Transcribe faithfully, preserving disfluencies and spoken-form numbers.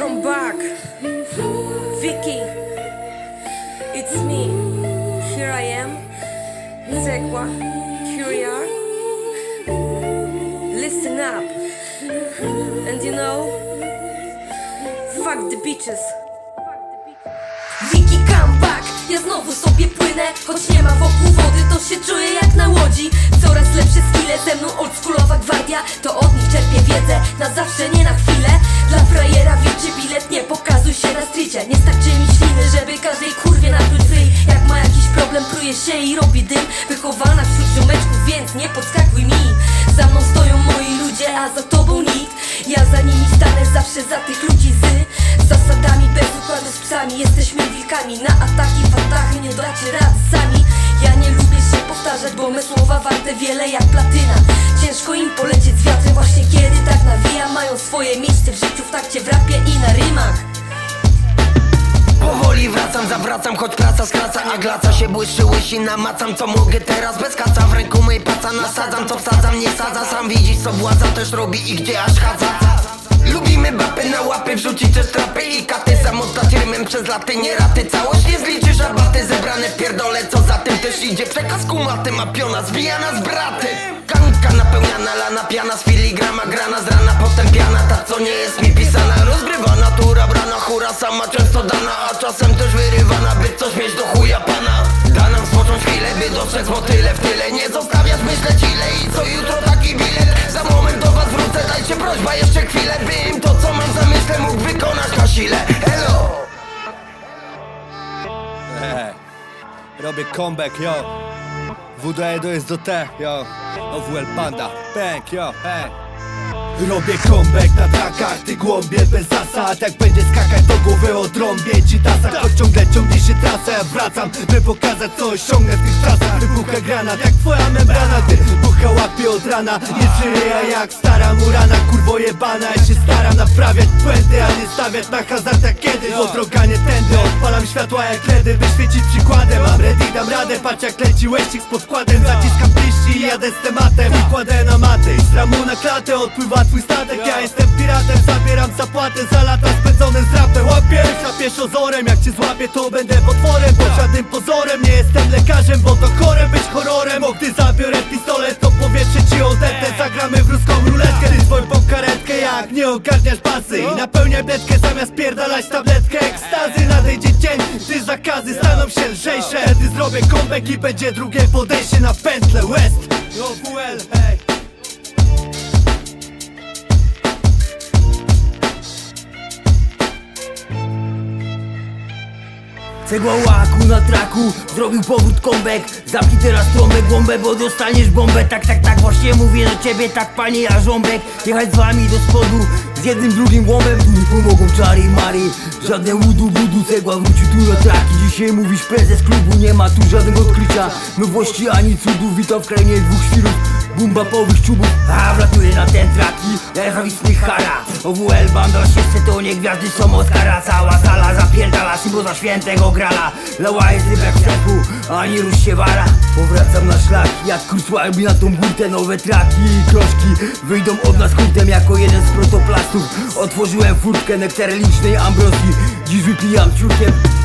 come back. Vicky, it's me. Here I am. Cegła, here we are. Listen up. And you know, fuck the bitches. Vicky, come back. Ja znowu sobie płynę, choć nie ma wokół wody, to się czuję jak na łodzi. Coraz lepsze skille, ze mną oldschoolowa gwardia. To od nich czerpię wiedzę, na zawsze, nie na chwilę. Dla frajera wilczy bilet, nie pokazuj się na stricie. Nie starczy mi śliny, żeby każdej kurwie napluć w ryj. Jak ma jakiś problem, pruje się i robi dym. Wychowana wśród ziomeczków, więc nie podskakuj mi. Za mną stoją moi ludzie, a za tobą nikt. Ja za nimi stanę zawsze, za tych ludzi z zasadami, bez układu z psami. Jesteśmy wilkami, na ataki, fatachy nie dacie rady sami. Ja nie lubię się powtarzać, bo me słowa warte wiele jak platyna. Ciężko im polecieć z wiatrem właśnie kiedy tak nawija. Mają swoje miejsce w życiu, w takcie, w rapie i na rymach. Powoli wracam, zawracam, choć praca skraca, a glaca się błyszczy, łysi, namacam co mogę teraz. Bez kaca w ręku mej paca, nasadzam co wsadzam, nie sadza. Sam widzisz co władza też robi i gdzie aż chadza. Lubimy bapy na łapy, wrzucić też trapy i katy. Samotać rymem przez laty, nie raty. Całość nie zliczysz, a baty zebrane w pierdole. Co za tym też idzie przekaz kumatem, a piona zbija nas braty. Kanika napełniana, lana piana z filigrama, grana z rana, potem piana, ta co nie jest mi pisana. Rozgrywa natura, brana chóra, sama często dana, a czasem też wyrywana, by coś mieć do chuja pana. Da nam spocząć chwilę, by dostrzec motyle w tyle. Nie zostawiać myśleć ile i co jutro taki bilet. Za moment do was wrócę, dajcie prośba jeszcze chwilę, bym to co mam w zamyśle mógł wykonać na sile. Hello! Hey, robię comeback, yo. W D E do jest do T, yo. O W L Panda, bang, yo, hey. Robię comeback na trakach, ty głąbie bez zasad. Jak będzie skakać to głowę odrąbię ci tasa. Choć ciągle ciągnie się trasa, ja wracam, by pokazać co osiągnę w tych czasach. Wybucha granat jak twoja membrana, gdy bucha łapie od rana. Nie żyję ja jak stara murana, kurwo jebana. Ja się staram naprawiać błędy, a nie stawiać na hazard jak kiedyś. Bo droga nie tędy, odpalam światła jak ledy, by świecić przykładem. Mam ready, dam radę, patrz jak leci łeścik z podkładem. Zaciskam piści i jadę z tematem i kładę na matę i stramu na klatę, odpływa twój statek. Ja jestem piratem, zabieram zapłatę za lata spędzone z rapem. Łapię na pieszozorem, jak cię złapię to będę potworem. Pod żadnym pozorem, nie jestem lekarzem, bo to chore być horrorem. Bo gdy zabiorę pistolet, to powietrze ci odetnę. Zagramy w ruską ruletkę, ty swoją karetkę. Jak nie ogarniasz basy i napełniaj bledkę, zamiast pierdalać tabletkę ekstazy. Nadejdzie dzień, gdy zakazy staną się lżejsze. Wtedy zrobię comeback i będzie drugie podejście na pętlę West. O W L, hej. Cegła łaku na traku, zrobił powrót comeback. Zamknij teraz trąbę, głąbę, bo dostaniesz bombę. Tak, tak, tak, właśnie mówię do ciebie, tak panie Jarząbek. Jechać z wami do spodu, z jednym drugim głąbem. Tu nie pomogą czary i mary, żadne łudu budu. Cegła wrócił tu na traki, dzisiaj mówisz prezes klubu. Nie ma tu żadnego odkrycia, nowości ani cudów. Witam w krainie dwóch świrów, bumbapowych czubów. A wlatuję na ten traki, ja zawistny hara. O W L banda się to nie gwiazdy są Oscara. Cała sala zapierdala symbol świętego grala. Lała jest rybek w stepu, ani rusz się wara. Powracam na szlaki, jak Kursłaby na tą burtę. Nowe traki i krożki wyjdą od nas hurtem jako jeden z protoplastów. Otworzyłem furtkę nektarelicznej ambrozji, dziś wypijam ciurkiem.